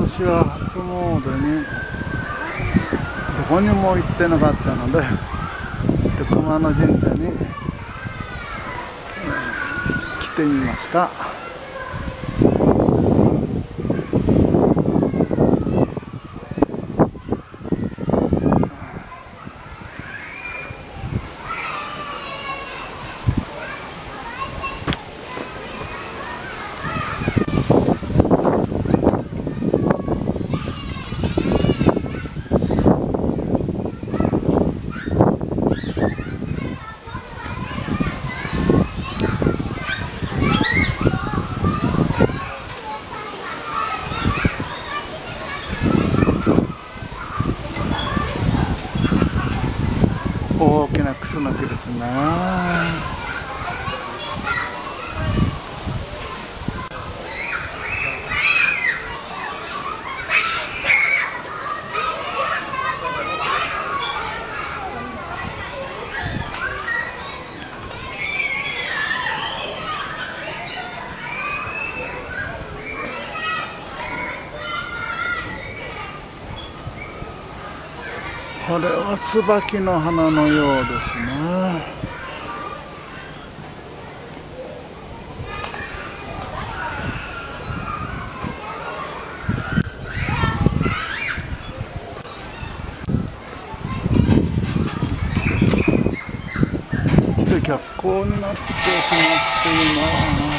年は初詣にどこにも行ってなかったので、熊野神社に来てみました。大きなクスノキですね。これは椿の花のようですね。逆光になってしまっています。